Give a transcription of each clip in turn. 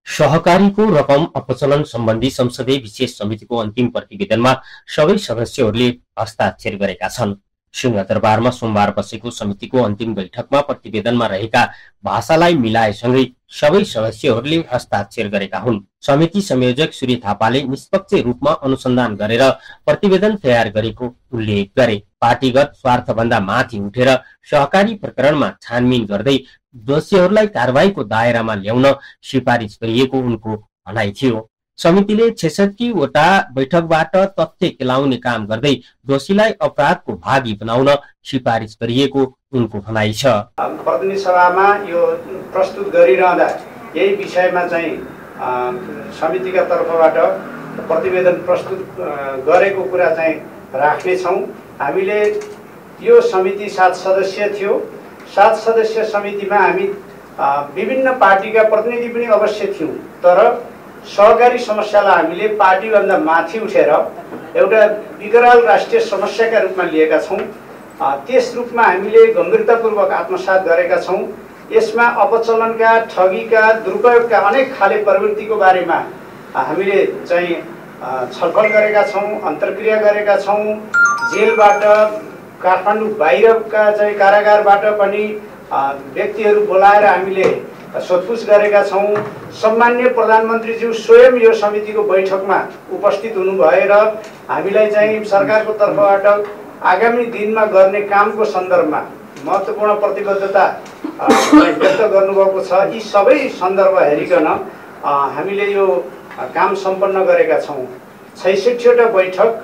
सहकारीको रकम अपचलन सम्बन्धी संसदीय विशेष समितिको अन्तिम प्रतिवेदनमा सबै सदस्यहरूले हस्ताक्षर गरेका छन्। सिंहदरबारमा सोमबार बसेको समितिको अन्तिम बैठकमा प्रतिवेदनमा रहेका भाषालाई मिलाएसँगै सबै सदस्यहरूले हस्ताक्षर गरेका हुन्। समिति संयोजक सूर्य थापाले निष्पक्ष रूपमा अनुसन्धान गरेर प्रतिवेदन तयार गरेको उल्लेख गरे। पार्टीगत स्वार्थभन्दा माथि उठेर सहकारी प्रकरणमा छानबिन गर्दै दोषीहरूलाई कारबाहीको दायरामा ल्याउन सिफारिस गरिएको उनको भनाइ थियो। समितिले 66 वटा बैठकबाट तथ्य केलाउने काम गर्दै दोषीलाई अपराधको भागी बनाउन सिफारिस गरिएको उनको भनाइ छ। प्रतिनिधि सभामा यो प्रस्तुत गरिरहँदा यही विषयमा चाहिँ समितिका तर्फबाट प्रतिवेदन प्रस्तुत गरेको कुरा चाहिँ राख्नेछौँ। हामीले यो समिति 7 सदस्य थियो। 7 सदस्य समितिमा हामी विभिन्न पार्टीका प्रतिनिधि पनि अवश्य थियौँ, तर सहकारी समस्यालाई हामीले पार्टीभन्दा माथि उठेर एउटा विकराल राष्ट्रिय समस्याका रूपमा लिएका छौँ। त्यस रूपमा हामीले गम्भीरतापूर्वक आत्मसात गरेका छौँ। यसमा अपचलनका, ठगीका, दुरुपयोगका अनेक खाले प्रवृत्तिको बारेमा हामीले चाहिँ छलफल गरेका छौँ, अन्तर्क्रिया गरेका छौँ। जेलबाट, काठमाडौँ बाहिरका चाहिँ कारागारबाट पनि व्यक्तिहरू बोलाएर हामीले सोधपुछ गरेका छौँ। सम्माननीय प्रधानमन्त्रीज्यू स्वयं यो समितिको बैठकमा उपस्थित हुनुभएर हामीलाई चाहिँ सरकारको तर्फबाट आगामी दिनमा गर्ने कामको सन्दर्भमा महत्त्वपूर्ण प्रतिबद्धता व्यक्त गर्नुभएको छ। यी सबै सन्दर्भ हेरिकन हामीले यो काम सम्पन्न गरेका छौँ। 66वटा बैठक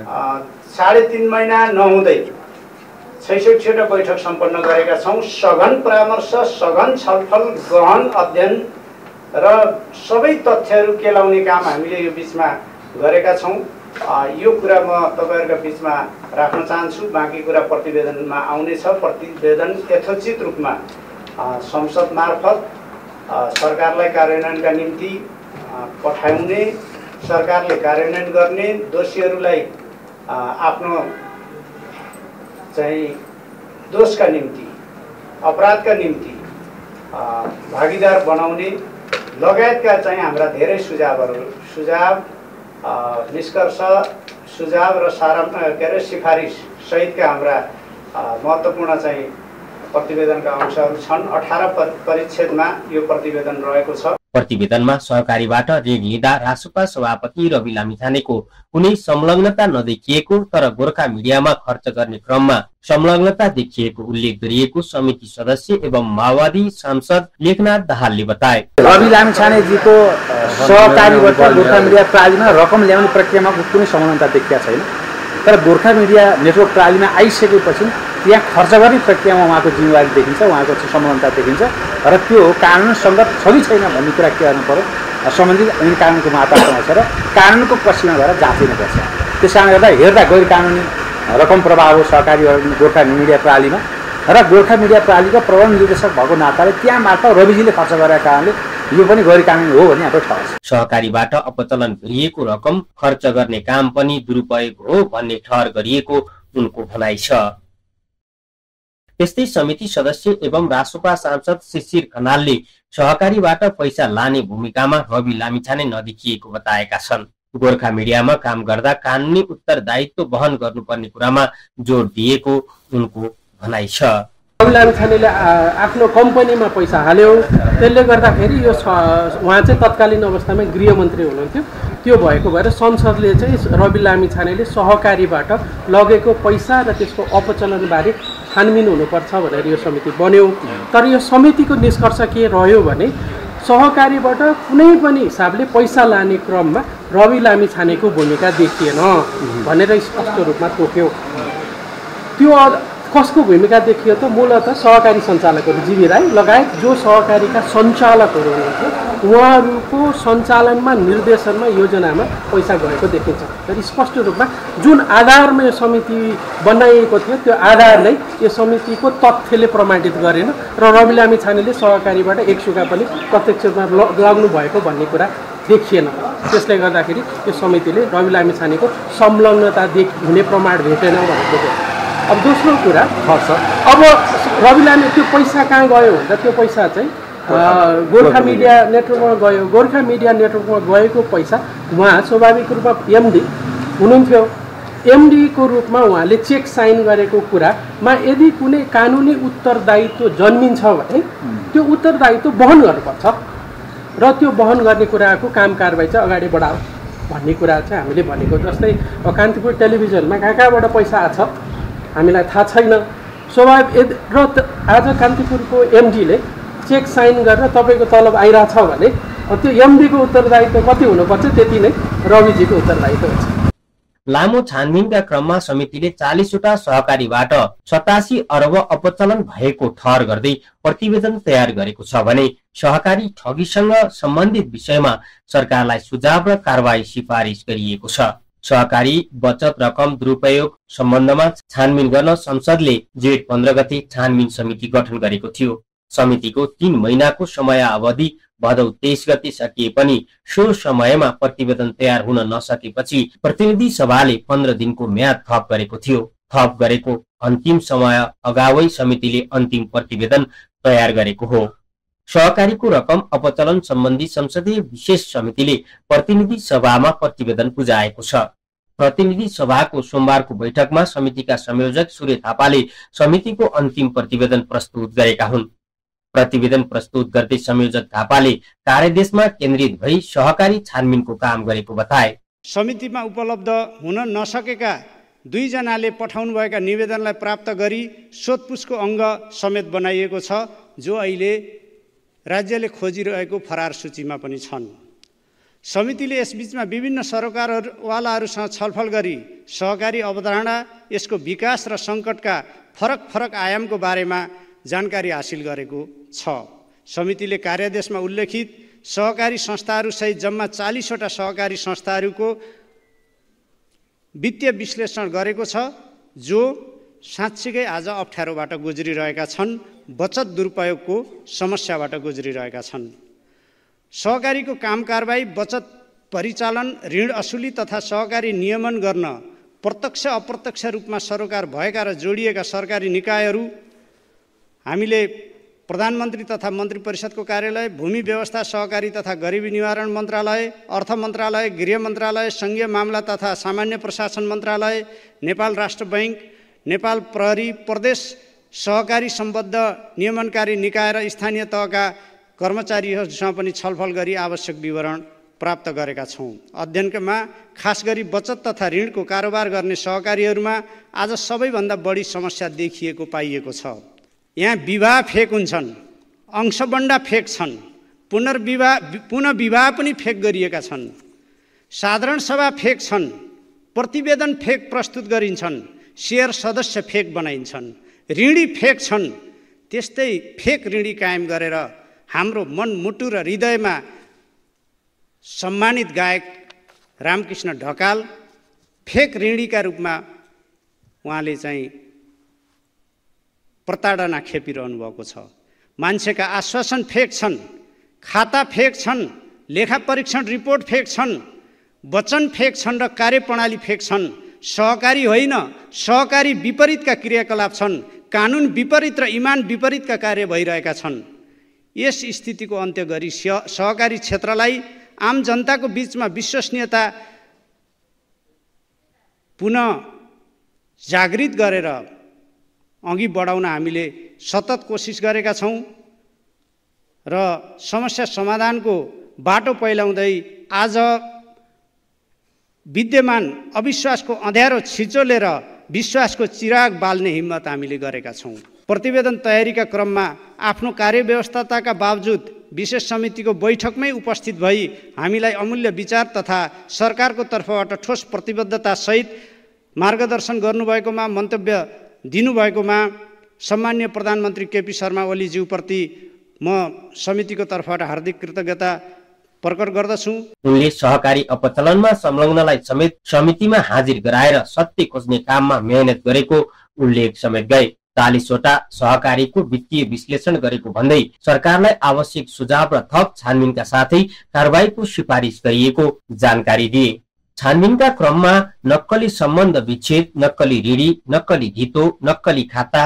3.5 महिना नहुँदै 66वटा बैठक सम्पन्न गरेका छौँ। सघन परामर्श, सघन छलफल, गहन अध्ययन र सबै तथ्यहरू केलाउने काम हामीले यो बिचमा गरेका छौँ। यो कुरा म तपाईँहरूका बिचमा राख्न चाहन्छु। बाँकी कुरा प्रतिवेदनमा आउनेछ। प्रतिवेदन यथोचित रूपमा संसद मार्फत सरकारलाई कार्यान्वयनका निम्ति पठाउने, सरकारले कार्यान्वयन गर्ने, दोषीहरूलाई आफ्नो चाहिँ दोषका निम्ति, अपराधका निम्ति भागीदार बनाउने लगायतका चाहिँ हाम्रा धेरै सुझाव, निष्कर्ष, सुझाव र सिफारिस सहितका हाम्रा महत्त्वपूर्ण चाहिँ प्रतिवेदनका अंशहरू छन्। 18 परिच्छेदमा यो प्रतिवेदन रहेको छ। प्रतिवेदनमा सहकारीबाट ऋण लिँदा रासुपा सभापति रवि लामिछानेको कुनै संलग्नता नदेखिएको तर गोर्खा मिडियामा खर्च गर्ने क्रममा संलग्नता देखिएको उल्लेख गरिएको समिति सदस्य एवं माओवादी सांसद लेखनाथ दाहालले बताए। रवि लामिछानेजीको सहकारीबाट गोर्खा मिडिया प्रणालीमा रकम ल्याउने प्रक्रियामा कुनै संलग्नता देखिएको छैन, तर गोर्खा मिडिया नेटवर्क प्रणालीमा आइसकेपछि त्यहाँ खर्च गर्ने प्रक्रियामा उहाँको जिम्मेवारी देखिन्छ, उहाँको संलग्नता देखिन्छ र त्यो कानुन सङ्गत छ कि छैन भन्ने कुरा के गर्नु पर्यो। सम्बन्धित ऐन कानुनको मात्रामा छ र कानुनको पक्षमा गएर जाँचिनुपर्छ। त्यस कारणले गर्दा हेर्दा गैर कानुनी रकम प्रवाह हो सहकारी गोर्खा मिडिया प्रणालीमा र गोर्खा मिडिया प्रणालीको प्रबन्ध निर्देशक भएको नाताले त्यहाँ मात्र रविजीले खर्च गरेका कारणले यो पनि गैर कानुनी हो भन्ने हाम्रो ठहर छ। सहकारीबाट अपचलन गरिएको रकम खर्च गर्ने काम पनि दुरुपयोग हो भन्ने ठहर गरिएको उनको भनाइ छ। त्यस्तै समिति सदस्य एवं रासोपा सांसद शिशिर खनालले सहकारीबाट पैसा लाने भूमिकामा रवि लामिछाने नदेखिएको बताएका छन्। गोर्खा मिडियामा काम गर्दा कानुनी उत्तरदायित्व वहन गर्नुपर्ने कुरामा जोड दिएको उनको भनाइ छ। रवि लामिछानेले आफ्नो कम्पनीमा पैसा हाल्यो, त्यसले गर्दाखेरि यो उहाँ चाहिँ तत्कालीन अवस्थामा गृहमन्त्री हुनुहुन्थ्यो। त्यो भएको भएर संसदले चाहिँ रवि लामिछानेले सहकारीबाट लगेको पैसा र त्यसको अपचलनबारे छानबिन हुनुपर्छ भनेर यो समिति बन्यो। तर यो समितिको निष्कर्ष के रह्यो भने सहकारीबाट कुनै पनि हिसाबले पैसा लाने क्रममा रवि लामिछानेको भूमिका देखिएन भनेर स्पष्ट रूपमा तोक्यो। त्यो कसको भूमिका देखियो त मूलतः सहकारी सञ्चालकहरू जीवी राई लगायत जो सहकारीका सञ्चालकहरू हुनुहुन्थ्यो उहाँहरूको सञ्चालनमा, निर्देशनमा, योजनामा पैसा गएको देखिन्छ। तर स्पष्ट रूपमा जुन आधारमा यो समिति बनाइएको थियो त्यो आधारलाई यो समितिको तथ्यले प्रमाणित गरेन र रवि लामिछानेले सहकारीबाट एक सुगा पनि प्रत्यक्ष रूपमा लाग्नु भएको भन्ने कुरा देखिएन। त्यसले गर्दाखेरि यो समितिले रवि लामिछानेको संलग्नता हुने प्रमाण भेटेन भनेको थियो। अब दोस्रो कुरा खर्च। अब रवि लामी त्यो पैसा कहाँ गयो भन्दा त्यो पैसा चाहिँ गोर्खा मिडिया नेटवर्कमा गयो। गोर्खा मिडिया नेटवर्कमा गएको पैसा उहाँ स्वाभाविक रूपमा एमडी हुनुहुन्थ्यो। एमडीको रूपमा उहाँले चेक साइन गरेको कुरामा यदि कुनै कानुनी उत्तरदायित्व जन्मिन्छ भने त्यो उत्तरदायित्व वहन गर्नुपर्छ र त्यो वहन गर्ने कुराको काम कारबाही चाहिँ अगाडि बढाऊ भन्ने कुरा चाहिँ हामीले भनेको। जस्तै कान्तिपुर टेलिभिजनमा कहाँबाट पैसा आछ हामीलाई थाहा छैन। स्वाभाविक र आज कान्तिपुरको एमडीले चेक साइन गरेर तपाईँको तलब आइरहेछ भने त्यो एमडीको उत्तरदायित्व कति हुनुपर्छ त्यति नै रविजीको उत्तरदायित्व हुन्छ। लामो छानबिनका क्रममा समितिले 40वटा सहकारीबाट 87 अरब अपचलन भएको ठहर गर्दै प्रतिवेदन तयार गरेको छ भने सहकारी ठगीसँग सम्बन्धित विषयमा सरकारलाई सुझाव र कारबाही सिफारिस गरिएको छ। सहकारी बचत रकम दुरुपयोग सम्बन्धमा छानबिन गर्न संसदले जेठ 15 गते छानबिन समिति गठन गरेको थियो। समितिको 3 महिनाको समय अवधि भदौ 23 गते सकिए पनि सो समयमा प्रतिवेदन तयार हुन नसकेपछि प्रतिनिधि सभाले 15 दिनको म्याद थप गरेको थियो। थप गरेको अन्तिम समय अगावै समितिले अन्तिम प्रतिवेदन तयार गरेको हो। सहकारीको रकम अपचलन सम्बन्धी संसदीय विशेष समितिले प्रतिनिधि सभामा प्रतिवेदन बुझाएको छ। प्रतिनिधि सभाको सोमबारको बैठकमा समितिका संयोजक सूर्य थापाले समितिको अन्तिम प्रतिवेदन प्रस्तुत गरेका हुन्। प्रतिवेदन प्रस्तुत गर्दै संयोजक थापाले कार्यदेशमा केन्द्रित भई सहकारी छानबिनको काम गरेको बताए। समितिमा उपलब्ध हुन नसकेका 2 जनाले पठाउनुभएका निवेदनलाई प्राप्त गरी सोधपुछको अङ्ग समेत बनाइएको छ, जो अहिले राज्यले खोजिरहेको फरार सूचीमा पनि छन्। समितिले यसबीचमा विभिन्न सरकारवालाहरूसँग छलफल गरी सहकारी अवधारणा, यसको विकास र सङ्कटका फरक आयामको बारेमा जानकारी हासिल गरेको छ। समितिले कार्यदेशमा उल्लेखित सहकारी संस्थाहरूसहित जम्मा 40वटा सहकारी संस्थाहरूको वित्तीय विश्लेषण गरेको छ, जो साँच्चीकै आज अप्ठ्यारोबाट गुज्रिरहेका छन्, बचत दुरुपयोगको समस्याबाट गुज्रिरहेका छन्। सहकारीको काम कारबाही, बचत परिचालन, ऋण असुली तथा सहकारी नियमन गर्न प्रत्यक्ष अप्रत्यक्ष रूपमा सरोकार भएका र जोडिएका सरकारी निकायहरू हामीले प्रधानमन्त्री तथा मन्त्री परिषदको कार्यालय, भूमि व्यवस्था, सहकारी तथा गरिबी निवारण मन्त्रालय, अर्थ मन्त्रालय, गृह मन्त्रालय, सङ्घीय मामला तथा सामान्य प्रशासन मन्त्रालय, नेपाल राष्ट्र बैङ्क, नेपाल प्रहरी, प्रदेश सहकारी सम्बद्ध नियमनकारी निकाय र स्थानीय तहका कर्मचारीहरूसँग पनि छलफल गरी आवश्यक विवरण प्राप्त गरेका छौँ। अध्ययनमा खास गरी बचत तथा ऋणको कारोबार गर्ने सहकारीहरूमा आज सबैभन्दा बढी समस्या देखिएको पाइएको छ। यहाँ विवाह फेक हुन्छन्, अंशबन्डा फेक छन्, पुनः विवाह पनि फेक गरिएका छन्, साधारण सभा फेक छन्, प्रतिवेदन फेक प्रस्तुत गरिन्छन्, शेयर सदस्य फेक बनाइन्छन्, ऋणी फेक छन्। त्यस्तै फेक ऋणी कायम गरेर हाम्रो मनमुटु र हृदयमा सम्मानित गायक रामकृष्ण ढकाल फेक ऋणीका रूपमा उहाँले चाहिँ प्रताडना खेपिरहनु भएको छ। मान्छेका आश्वासन फेक छन्, खाता फेक छन्, लेखा परीक्षण रिपोर्ट फेक छन्, वचन फेक छन् र कार्यप्रणाली फेक छन्। सहकारी होइन, सहकारी विपरीतका क्रियाकलाप छन्, कानुन विपरीत र इमान विपरीतका कार्य भइरहेका छन्। यस स्थितिको अन्त्य गरी सहकारी क्षेत्रलाई आम जनताको बीचमा विश्वसनीयता पुनः जागृत गरेर अघि बढाउन हामीले सतत कोसिस गरेका छौँ र समस्या समाधानको बाटो पहिलाउँदै आज विद्यमान अविश्वासको अँध्यारो छिचोलेर विश्वासको चिराग बाल्ने हिम्मत हामीले गरेका छौँ। प्रतिवेदन तयारीका क्रममा आफ्नो कार्यव्यवस्थाका बावजुद विशेष समितिको बैठकमै उपस्थित भई हामीलाई अमूल्य विचार तथा सरकारको तर्फबाट ठोस प्रतिबद्धता सहित मार्गदर्शन गर्नुभएकोमा, मन्तव्य दिनुभएकोमा सम्माननीय प्रधानमन्त्री केपी शर्मा ओलीज्यूप्रति म समितिको तर्फबाट हार्दिक कृतज्ञता प्रकट गर्दछु। उनले सहकारी अपचलनमा संलग्नलाई समेत समितिमा हाजिर गराएर सत्य खोज्ने काममा मेहनत गरेको उल्लेख समेत गए। 40वटा सहकारीको वित्तीय विश्लेषण गरेको भन्दै सरकारलाई आवश्यक सुझाव र थप छानबिनका साथै कारबाहीको सिफारिस गरिएको जानकारी दिए। छानबिनका क्रममा नक्कली सम्बन्ध विच्छेद, नक्कली ऋणी, नक्कली धितो, नक्कली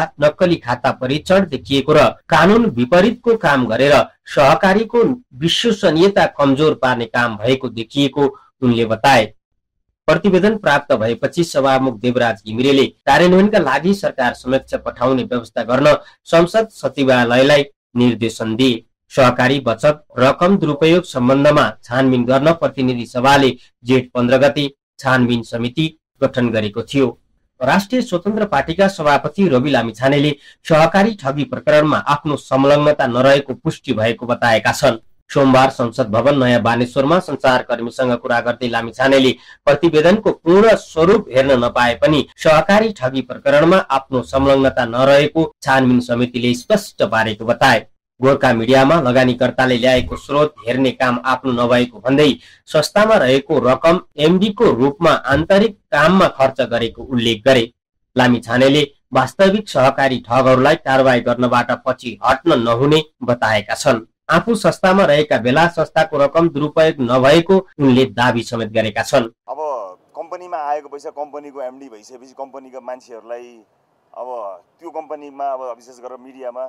खाता परीक्षण देखिएको र कानून विपरीतको काम गरेर सहकारीको विश्वसनीयता कमजोर पार्ने काम भएको देखिएको उनले बताए। प्रतिवेदन प्राप्त भएपछि सभामुख देवराज घिमिरेले कार्यान्वयनका लागि सरकार समक्ष पठाउने व्यवस्था गर्न संसद सचिवालयलाई निर्देशन दिए। सहकारी बचत रकम दुरुपयोग सम्बन्धमा छानबिन गर्न प्रतिनिधि सभाले जेठ 15 गते छानबिन समिति गठन गरेको थियो। राष्ट्रिय स्वतन्त्र पार्टीका सभापति रवि लामिछानेले सहकारी ठगी प्रकरणमा आफ्नो संलग्नता नरहेको पुष्टि भएको बताएका छन्। सोमबार संसद भवन नयाँ बानेश्वरमा संचारकर्मीसँग कुरा गर्दै लामिछानेले प्रतिवेदनको पूर्ण स्वरूप हेर्न नपाए पनि सहकारी ठगी प्रकरणमा आफ्नो संलग्नता नरहेको छानबिन समितिले स्पष्ट पारेको बताए। गोर्खा मिडियामा लगानीकर्ताले ल्याएको स्रोत हेर्ने काम आफ्नो नभएको भन्दै संस्थामा रहेको रकम एमडीको रूपमा आन्तरिक काममा खर्च गरेको उल्लेख गरे। लामिछानेले वास्तविक सहकारी ठगहरूलाई कारबाही गर्नबाट पछि हट्न नहुने बताएका छन्। आफू संस्थामा रहेका बेला संस्थाको रकम दुरुपयोग नभएको उनले दाबी समेत गरेका छन्। अब कम्पनीमा आएको पैसा कम्पनीको एमडी भइसकेपछि कम्पनीका मान्छेहरूलाई अब त्यो कम्पनीमा अब विशेष गरेर मिडियामा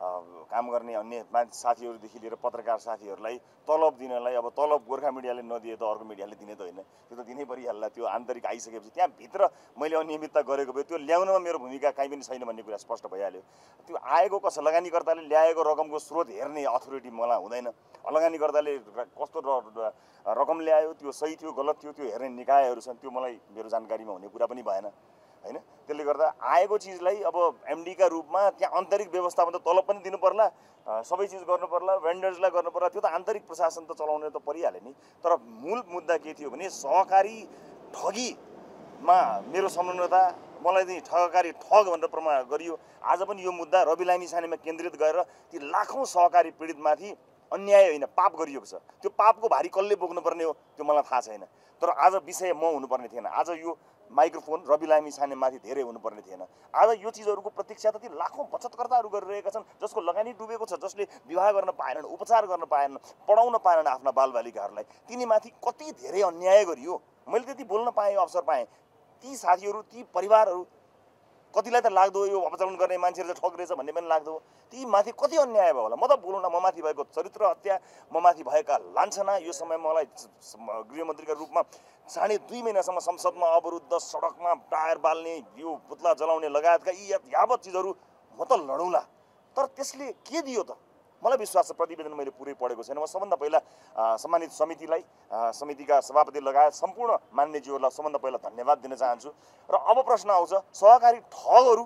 काम गर्ने अन्य साथीहरूदेखि लिएर पत्रकार साथीहरूलाई तलब दिनलाई अब तलब गोर्खा मिडियाले नदिए त अर्को मिडियाले दिने त होइन, त्यो त दिनै परिहाल्ला। त्यो आन्तरिक आइसकेपछि त्यहाँभित्र मैले अनियमितता गरेको भए त्यो ल्याउनमा मेरो भूमिका काहीँ पनि छैन भन्ने कुरा स्पष्ट भइहाल्यो। त्यो आएको कसो लगानीकर्ताले ल्याएको रकमको स्रोत हेर्ने अथोरिटी मलाई हुँदैन। लगानीकर्ताले कस्तो रकम ल्यायो, त्यो सही थियो गलत थियो, त्यो हेर्ने निकायहरू छन्, त्यो मलाई मेरो जानकारीमा हुने कुरा पनि भएन हैन। त्यसले गर्दा आएको चिजलाई अब एमडीका रूपमा त्यहाँ आन्तरिक व्यवस्थापन त तलब पनि दिनु पर्ला, सबै चिज गर्नु पर्ला, भेन्डर्सलाई गर्नु पर्ला, त्यो त आन्तरिक प्रशासन त चलाउने त परिहाल्यो नि। तर मूल मुद्दा के थियो भने सहकारी ठगीमा मेरो संलग्नता, मलाई चाहिँ ठगकारी ठग भनेर प्रमाण गरियो। आज पनि यो मुद्दा रवि लामिछानेमा केन्द्रित गरेर ती लाखौँ सहकारी पीडितमाथि अन्याय होइन पाप गरिएको छ। त्यो पापको भारी कसले बोक्नुपर्ने हो त्यो मलाई थाहा छैन। तर आज विषय म हुनुपर्ने थिएन, आज यो माइक्रोफोन रवि लामिछानेमाथि धेरै हुनुपर्ने थिएन। आज यो चिजहरूको प्रतीक्षा त ती लाखौँ बचतकर्ताहरू गरिरहेका छन्, जसको लगानी डुबेको छ, जसले विवाह गर्न पाएनन्, उपचार गर्न पाएनन्, पढाउन पाएनन् आफ्ना बालबालिकाहरूलाई। तिनीमाथि कति धेरै अन्याय गरियो। मैले त्यति बोल्न पाएँ, अवसर पाएँ। ती साथीहरू, ती परिवारहरू, कतिलाई त लाग्दो यो अपचलन गर्ने मान्छेहरू चाहिँ ठग रहेछ भन्ने पनि लाग्दो। ती माथि कति अन्याय भयो होला। म त बोलौँ न, म माथि भएको चरित्र हत्या, म माथि भएका लान्छना, यो समय मलाई गृहमन्त्रीका रूपमा 2.5 महिनासम्म संसदमा अवरुद्ध, सडकमा टायर बाल्ने, यो पुतला जलाउने लगायतका यी यावत चिजहरू म त लडौँला। तर त्यसले के दियो त? मलाई विश्वास छ प्रतिवेदन मैले पुरै पढेको छैन। म सबभन्दा पहिला सम्मानित समितिलाई, समितिका सभापति लगायत सम्पूर्ण मान्यज्यूहरूलाई सबभन्दा पहिला धन्यवाद दिन चाहन्छु। र अब प्रश्न आउँछ, सहकारी ठगहरू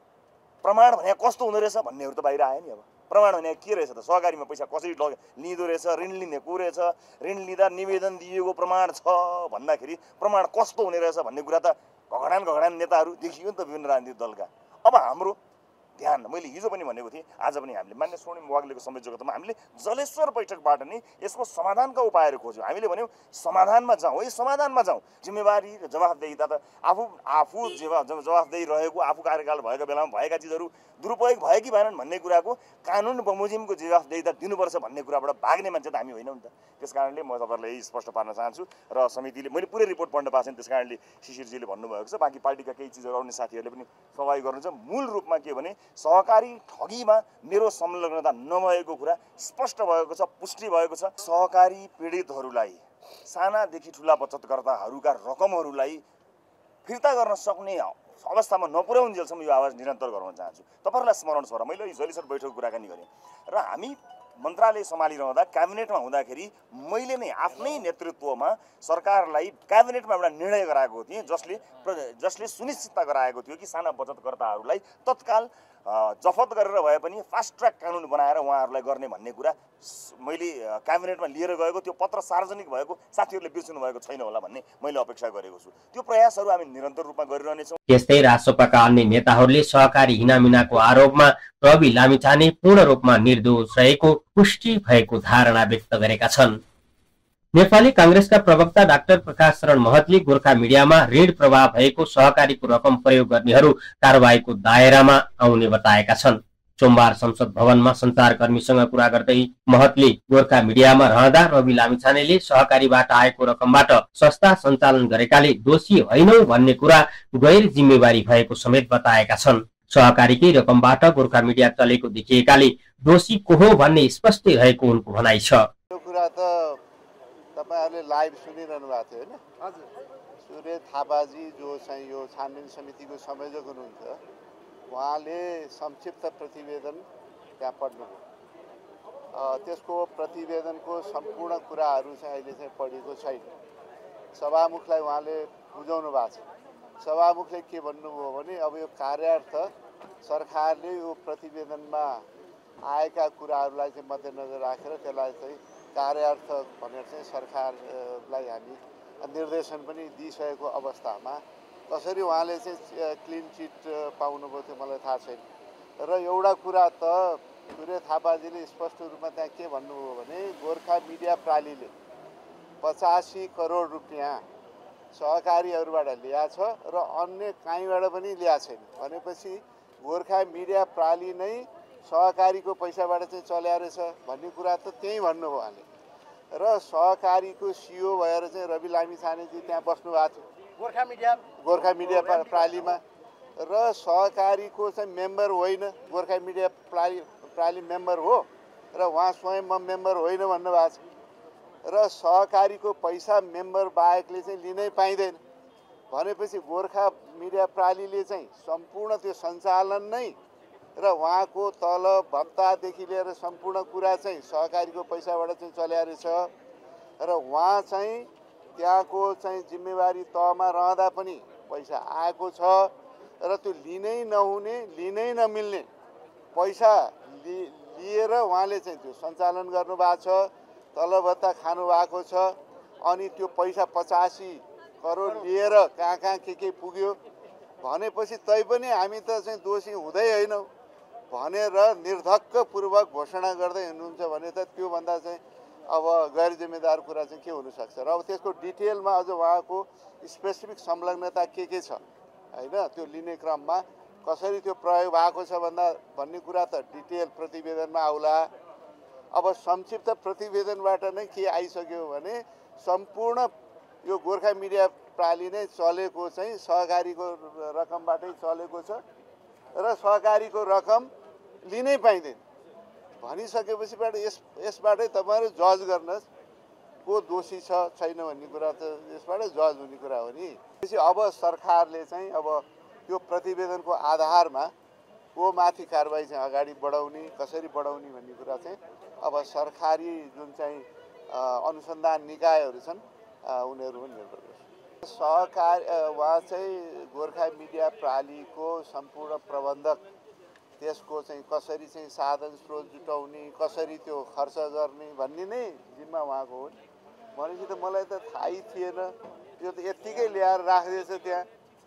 प्रमाण भने कस्तो हुँदो रहेछ भन्नेहरू त बाहिर आयो नि। अब प्रमाण भने के रहेछ त? सहकारीमा पैसा कसरी लिँदो रहेछ, ऋण लिने को रहेछ, ऋण लिँदा निवेदन दिएको प्रमाण छ भन्दाखेरि प्रमाण कस्तो हुने रहेछ भन्ने कुरा त घगडान नेताहरू देखियो नि त विभिन्न राजनीतिक दलका। अब हाम्रो ध्यान, मैले हिजो पनि भनेको थिएँ, आज पनि हामीले मान्य स्वर्णिम वाग्लेको संयोजकतामा हामीले जलेश्वर बैठकबाट नै यसको समाधानका उपायहरू खोज्यौँ। हामीले भन्यौँ समाधानमा जाउँ, है समाधानमा जाउँ। जिम्मेवारी र जवाफदेहिता त आफू जवाफदेही रहेको, आफू कार्यकाल भएको बेलामा भएका चिजहरू दुरुपयोग भयो कि भएनन् भन्ने कुराको कानुन बमोजिमको जवाफदेहिता दिनुपर्छ भन्ने कुराबाट भाग्ने मान्छे त हामी होइनौँ नि त। त्यस कारणले म तपाईँहरूलाई यही स्पष्ट पार्न चाहन्छु। र समितिले, मैले पुरै रिपोर्ट पढ्न पाएको छैन, त्यस कारणले शिशिरजीले भन्नुभएको छ, बाँकी पार्टीका केही चिजहरू आउने साथीहरूले पनि सहभागी गर्नुहुन्छ। मूल रूपमा के भने सहकारी ठगीमा मेरो संलग्नता नभएको कुरा स्पष्ट भएको छ, पुष्टि भएको छ। सहकारी पीडितहरूलाई, सानादेखि ठुला बचतकर्ताहरूका रकमहरूलाई फिर्ता गर्न सक्ने अवस्थामा नपुर्याउन्जेलसम्म यो आवाज निरन्तर गर्न चाहन्छु। तपाईँहरूलाई स्मरण छ र मैले जलेश्वर बैठक कुराकानी गरेँ र हामी मन्त्रालय सम्हालिरहँदा क्याबिनेटमा हुँदाखेरि मैले नै आफ्नै नेतृत्वमा सरकारलाई क्याबिनेटमा एउटा निर्णय गराएको थिएँ, जसले सुनिश्चितता गराएको थियो कि साना बचतकर्ताहरूलाई तत्काल जफत गरेर भए पनि फास्ट ट्र्याक कानुन बनाएर उहाँहरूलाई गर्ने भन्ने कुरा मैले क्याबिनेटमा लिएर गएको। त्यो पत्र सार्वजनिक भएको, साथीहरूले बिर्सनु भएको छैन होला भन्ने मैले अपेक्षा गरेको छु। त्यो प्रयासहरू हामी निरन्तर रूपमा गरिरहनेछौँ। त्यस्तै रासोपाका अन्य नेताहरूले सहकारी हिनामिनाको आरोपमा रवि लामिछाने पूर्ण रूपमा निर्दोष रहेको पुष्टि भएको धारणा व्यक्त गरेका छन्। नेपाली कांग्रेसका प्रवक्ता डाक्टर प्रकाश शरण महतले गोर्खा मिडियामा ऋण प्रवाह भएको सहकारीको रकम प्रयोग गर्नेहरू कारबाहीको दायरामा आउने बताएका छन्। सोमबार संसद भवनमा सञ्चारकर्मीसँग कुरा गर्दै महतले गोर्खा मिडियामा रहँदा रवि लामिछानेले सहकारीबाट आएको रकमबाट संस्था सञ्चालन गरेकाले दोषी होइनौ भन्ने कुरा गैर जिम्मेवारी भएको समेत बताएका छन्। सहकारीकै रकमबाट गोर्खा मिडिया चलेको देखिएकाले दोषी को हो भन्ने स्पष्ट रहेको उनको भनाइ छ। यो कुरा त तपाईहरुले लाइभ सुनिरहनु भएको थियो हैन? हजुर। सूर्य थापाजी जो चाहिँ यो छानबिन समितिको संयोजक हुनुहुन्छ, उहाँले संक्षिप्त प्रतिवेदन त्यहाँ पढ्नुभयो। त्यसको प्रतिवेदनको सम्पूर्ण कुराहरू चाहिँ अहिले चाहिँ पढेको छैन। सभामुखलाई उहाँले बुझाउनु भएको छ। सभामुखले के भन्नुभयो भने अब यो कार्यार्थ सरकारले यो प्रतिवेदनमा आएका कुराहरूलाई चाहिँ मध्यनजर राखेर त्यसलाई चाहिँ कार्यार्थ भनेर चाहिँ सरकारलाई हामी निर्देशन पनि दिइसकेको अवस्थामा कसरी उहाँले चाहिँ क्लिन चिट पाउनुभयो त्यो मलाई थाहा छैन। र एउटा कुरा त सूर्य थापाजीले स्पष्ट रूपमा त्यहाँ के भन्नुभयो भने गोर्खा मिडिया प्रालीले 85 करोड रुपियाँ सहकारीहरूबाट ल्याएको छ र अन्य कहीँबाट पनि ल्याएको छैन भनेपछि गोर्खा मिडिया प्राली नै सहकारीको पैसाबाट चाहिँ चल्या रहेछ भन्ने कुरा त त्यही भन्नुभयो उहाँले। र सहकारीको सिओ भएर चाहिँ रवि लामिछानेजी त्यहाँ बस्नु भएको थियो गोर्खा मिडिया प्रालीमा, र सहकारीको चाहिँ मेम्बर होइन, गोर्खा मिडिया प्राली मेम्बर हो र उहाँ स्वयं म मेम्बर होइन भन्नुभएको छ। र सहकारीको पैसा मेम्बर बाहेकले चाहिँ लिनै पाइँदैन भनेपछि गोर्खा मिडिया प्रालीले चाहिँ सम्पूर्ण त्यो सञ्चालन नै र उहाँको तल भत्तादेखि लिएर सम्पूर्ण कुरा चाहिँ सहकारीको पैसाबाट चाहिँ चल्या रहेछ। र उहाँ चाहिँ त्यहाँको चाहिँ जिम्मेवारी तहमा रहँदा पनि पैसा आएको छ र त्यो लिनै नहुने लिनै नमिल्ने पैसा लिएर उहाँले चाहिँ त्यो सञ्चालन गर्नुभएको छ, तल भत्ता खानु भएको छ। अनि त्यो पैसा 85 करोड लिएर कहाँ कहाँ के पुग्यो भनेपछि तैपनि हामी त चाहिँ दोषी हुँदै होइनौँ भनेर निर्धक्कपूर्वक घोषणा गर्दै हुनुहुन्छ भने त त्योभन्दा चाहिँ अब गैर जिम्मेदार कुरा चाहिँ के हुनसक्छ। र अब त्यसको डिटेलमा अझ उहाँको स्पेसिफिक संलग्नता के छ होइन, त्यो लिने क्रममा कसरी त्यो प्रयोग भएको छ भन्ने कुरा त डिटेल प्रतिवेदनमा आउला। अब संक्षिप्त प्रतिवेदनबाट नै के आइसक्यो भने सम्पूर्ण यो गोर्खा मिडिया प्राली नै चलेको चाहिँ सहकारीको रकमबाटै चलेको छ र सहकारीको रकम लिनै पाइँदैन भनिसकेपछिबाट यसबाटै तपाईँहरू जज गर्नुहोस् को दोषी छ छैन भन्ने कुरा त यसबाट जज हुने कुरा हो नि। अब सरकारले चाहिँ अब त्यो प्रतिवेदनको आधारमा को माथि कारबाही चाहिँ अगाडि बढाउने कसरी बढाउने भन्ने कुरा चाहिँ अब सरकारी जुन चाहिँ अनुसन्धान निकायहरू छन् उनीहरू निर्भर गर्छ। सहकारी उहाँ चाहिँ गोर्खा मिडिया प्रालीको सम्पूर्ण प्रबन्धक, त्यसको चाहिँ कसरी चाहिँ साधन स्रोत जुटाउने कसरी त्यो खर्च गर्ने भन्ने नै जिम्मा उहाँको हो। भनेपछि त मलाई त थाहै थिएन, यो त यत्तिकै ल्याएर राख्दैछ त्यहाँ,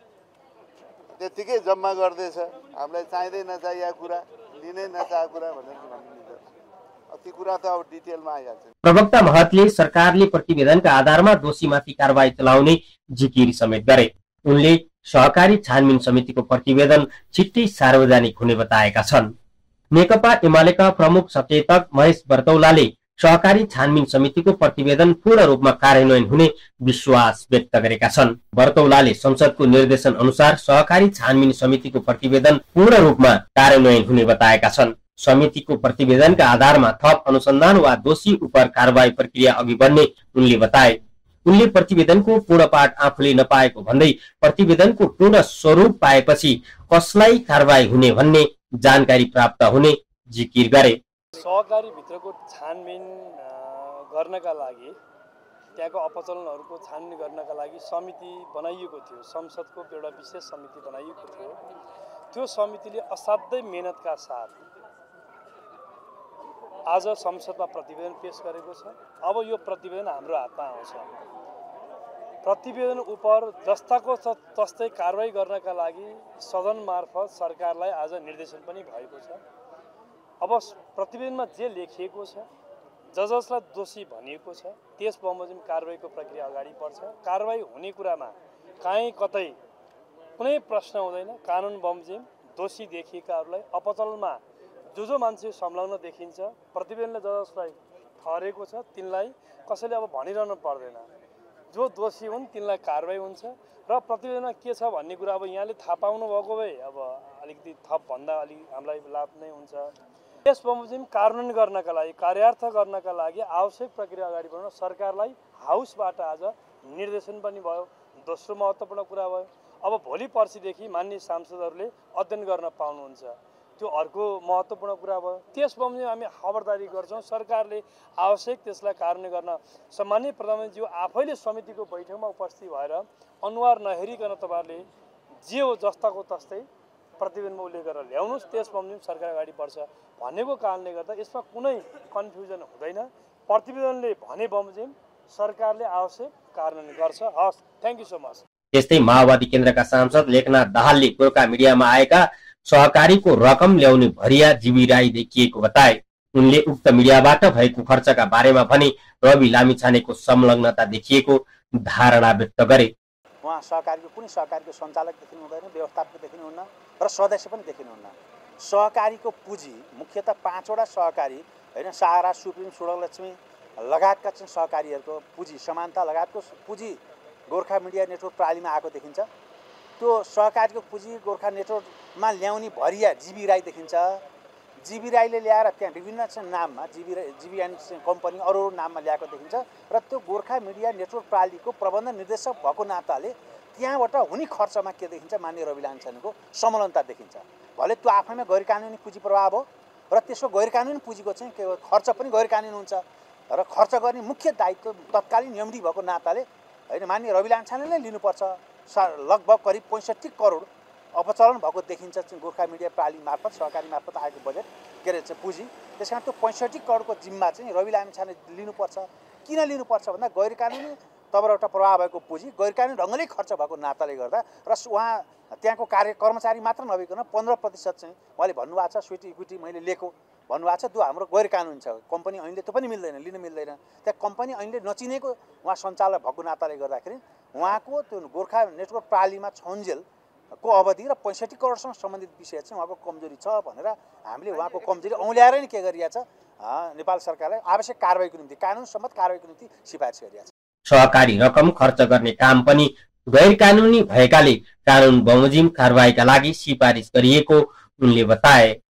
त्यत्तिकै जम्मा गर्दैछ, हामीलाई चाहिँदै नचाहिएको कुरा लिनै नचाहेको कुरा भनेर भन्नुहुन्छ। ती कुरा त अब डिटेलमा आइहाल्छ। प्रवक्ता महतले सरकारले प्रतिवेदनका आधारमा दोषीमाथि कारबाही चलाउने जिकिर समेत गरे। उनले सहकारी छानबिन समितिको प्रतिवेदन छिट्टै सार्वजनिक हुने बताएका छन्। नेकपा एमालेका प्रमुख सचेतक महेश बर्तौलाले सहकारी छानबिन समितिको प्रतिवेदन पूर्ण रूपमा कार्यान्वयन हुने विश्वास व्यक्त गरेका छन्। बर्तौलाले संसदको निर्देशन अनुसार सहकारी छानबिन समितिको प्रतिवेदन पूर्ण रूपमा कार्यान्वयन हुने बताएका छन्। समितिको प्रतिवेदनका आधारमा थप अनुसन्धान वा दोषी उप कारबाही प्रक्रिया अघि बढ्ने उनले बताए। उनले प्रतिवेदनको पूर्ण पाठ आफूले नपाएको भन्दै प्रतिवेदनको पूर्ण स्वरूप पाएपछि कसलाई कारबाही हुने भन्ने जानकारी प्राप्त हुने जिकिर गरे। सहकारी भित्रको छानबिन गर्नका लागि, त्यहाँको अपचलनहरूको छानबिन गर्नका लागि समिति बनाइएको थियो। संसदको एउटा विशेष समिति बनाइएको थियो। त्यो समितिले असाध्यै मेहनतका साथ आज संसदमा प्रतिवेदन पेश गरेको छ। अब यो प्रतिवेदन हाम्रो हातमा आउँछ। प्रतिवेदन उप जस्ताको तस्तै कारबाही गर्नका लागि सदन मार्फत सरकारलाई आज निर्देशन पनि भएको छ। अब प्रतिवेदनमा जे लेखिएको छ, जसलाई दोषी भनिएको छ, त्यस बमोजिम कारबाहीको प्रक्रिया अगाडि बढ्छ। कारबाही हुने कुरामा कहीँ कतै कुनै प्रश्न हुँदैन। कानुन बमोजिम दोषी देखिएकाहरूलाई अपचलमा जो मान्छे संलग्न देखिन्छ प्रतिवेदनले जसलाई ठहरेको छ तिनलाई कसैले अब भनिरहनु पर्दैन। जो दोषी हुन् तिनलाई कारबाही हुन्छ र प्रतिवेदनमा के छ भन्ने कुरा अब यहाँले थाहा पाउनु भएको भए अब अलिकति थप भन्दा अलि हामीलाई लाभ नै हुन्छ। यस बमोजिम कार्यान्वयन गर्नका लागि कार्यार्थ गर्नका लागि आवश्यक प्रक्रिया अगाडि बढाउन सरकारलाई हाउसबाट आज निर्देशन पनि भयो। दोस्रो महत्त्वपूर्ण कुरा भयो अब भोलि पर्सिदेखि माननीय सांसदहरूले अध्ययन गर्न पाउनुहुन्छ, त्यो अर्को महत्त्वपूर्ण कुरा भयो। त्यस बमोजिम हामी खबरदारी गर्छौँ सरकारले आवश्यक त्यसलाई कार्यान्वयन गर्न। सम्माननीय प्रधानमन्त्रीज्यू आफैले समितिको बैठकमा उपस्थित भएर अनुहार नहेरिकन तपाईँहरूले जे हो जस्ताको तस्तै प्रतिवेदनमा उल्लेख गरेर ल्याउनुहोस्, त्यस बमोजिम सरकार अगाडि बढ्छ भनेको कारणले गर्दा यसमा कुनै कन्फ्युजन हुँदैन। प्रतिवेदनले भने बमोजिम सरकारले आवश्यक कार्यान्वयन गर्छ। हस्, थ्याङ्क यू सो मच। त्यस्तै माओवादी केन्द्रका सांसद लेखनाथ दाहालले गोर्खा मिडियामा आएका सहकारीको रकम ल्याउने भरिया जीवी राई देखिएको बताए। उनले उक्त मिडियाबाट भएको खर्चका बारेमा भने रवि लामिछानेको संलग्नता देखिएको धारणा व्यक्त गरे। उहाँ सहकारीको कुनै सहकारीको सञ्चालक देखिनु हुँदैन, व्यवस्थापक देखिनुहुन्न र सदस्य पनि देखिनुहुन्न। सहकारीको पुँजी मुख्यतः 5 वटा सहकारी होइन, सहारा, सुप्रिम, सुडलक्ष्मी लगायतका चाहिँ सहकारीहरूको पुँजी समानता लगायतको पुँजी गोर्खा मिडिया नेटवर्क प्रणालीमा आएको देखिन्छ। त्यो सहकारीको पुँजी गोर्खा नेटवर्कमा ल्याउने भरिया जीवी राई देखिन्छ। जीवी राईले ल्याएर त्यहाँ विभिन्न चाहिँ नाममा जीवी कम्पनी अरू नाममा ल्याएको देखिन्छ र त्यो गोर्खा मिडिया नेटवर्क प्रणालीको प्रबन्ध निर्देशक भएको नाताले त्यहाँबाट हुने खर्चमा के देखिन्छ, माननीय रवि लामिछानेको संलग्नता देखिन्छ। भले त्यो आफैमा गैर कानुनी पुँजी प्रवाह हो र त्यसको गैर कानुनी पुँजीको चाहिँ खर्च पनि गैर कानुनी हुन्छ र खर्च गर्ने मुख्य दायित्व तत्कालीन एमडी भएको नाताले होइन माननीय रवि लामिछानेले लिनुपर्छ। लगभग करिब 65 करोड अपचलन भएको देखिन्छ चाहिँ गोर्खा मिडिया प्रणाली मार्फत सहकारी मार्फत आएको बजेट के अरे चाहिँ पुँजी। त्यस कारण त्यो 65 करोडको जिम्मा चाहिँ रवि लामिछाने लिनुपर्छ। किन लिनुपर्छ भन्दा गैर कानुनी तबबाट प्रवाह भएको पुँजी गैर कानुनी ढङ्गले खर्च भएको नाताले गर्दा र उहाँ त्यहाँको कर्मचारी मात्र नभइकन 15% चाहिँ उहाँले भन्नुभएको छ स्विट इक्विटी मैले लिएको भन्नुभएको छ, त्यो हाम्रो गैर कानुनी छ। कम्पनी ऐनले त्यो पनि मिल्दैन, लिन मिल्दैन। त्यहाँ कम्पनी ऐनले नचिनेको उहाँ सञ्चालक भएको नाताले गर्दाखेरि उहाँको त्यो गोर्खा नेटवर्क प्रणालीमा छन्जेलको अवधि र 65 करोडसँग सम्बन्धित विषय चाहिँ उहाँको कमजोरी छ भनेर हामीले उहाँको कमजोरी औँल्याएर नै के गरिरहेछ नेपाल सरकारलाई आवश्यक कारबाहीको निम्ति कानुन सम्मत कारबाहीको निम्ति सिफारिस गरिरहेछ। सहकारी रकम खर्च गर्ने काम पनि गैर कानुनी भएकाले कानुन बमोजिम कारबाहीका लागि सिफारिस गरिएको उनले बताए।